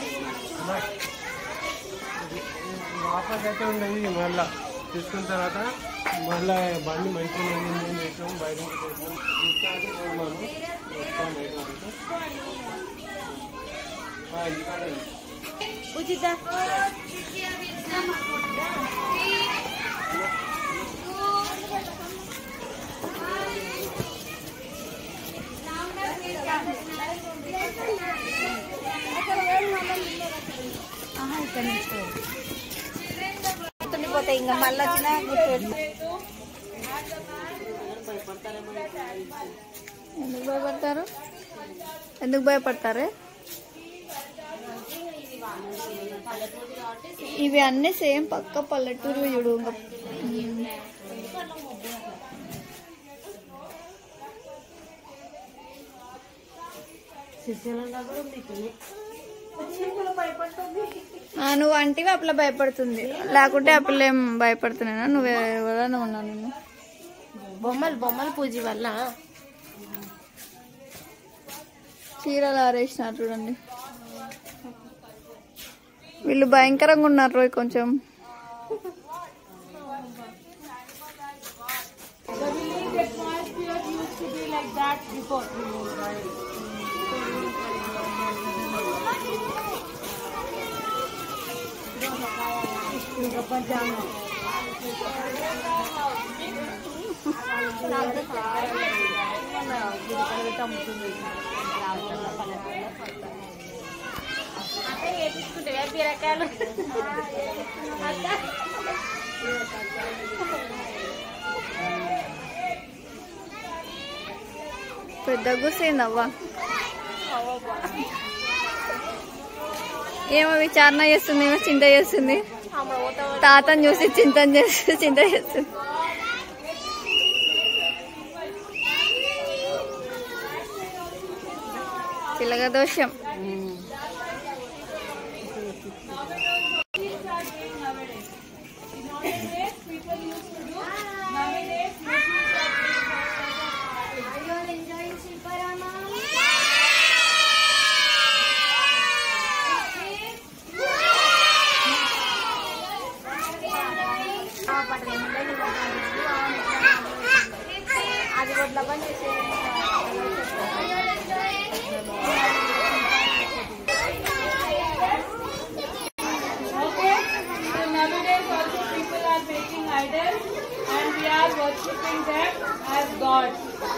వాపస్ అయితే ఉండదు. మళ్ళీ తీసుకున్న తర్వాత మళ్ళీ బండి మంచిగా చేసాం, బయటకి చేసాం. ఉచిత ఇక్కడ పోతాయి ఇంకా మళ్ళీ వచ్చిన ఎందుకు భయపడతారు? ఎందుకు భయపడతారు? ఇవి అన్నీ సేమ్ పక్క పల్లెటూరు చూడు. నువ్వు అంటివి ఆ పిల్ల భయపడుతుంది, లేకుంటే ఆ పిల్ల ఏం భయపడుతున్నా? నువ్వు ఎవరైనా ఉన్నావు? నేను బొమ్మలు పూజ వల్ల చీరలు ఆరేసినారు చూడండి. వీళ్ళు భయంకరంగా ఉన్నారు రోయ్ కొంచెం. బీరకాయలు పెద్ద గుసేందవ్వా. ఏమో విచారణ చేస్తుంది, ఏమో చింత చేస్తుంది. తాతను చూసి చింత చేస్తుంది. చిలక దోషం. అది వడ్ల పని చేసే nowadays also people are making idols and we are worshipping them as gods.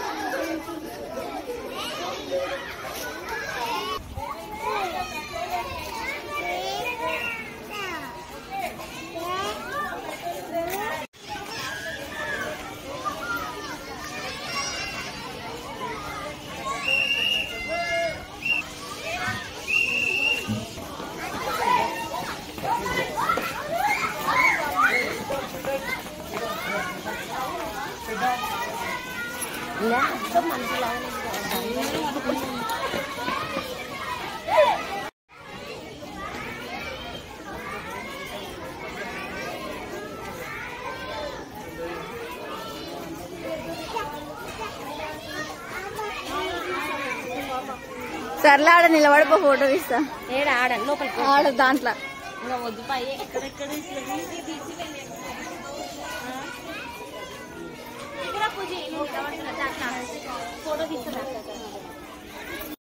సర్లే ఆడ నిలబడిపో, ఫోటో తీస్తా. ఆడ దాంట్లో ఫోటో తీస్తా.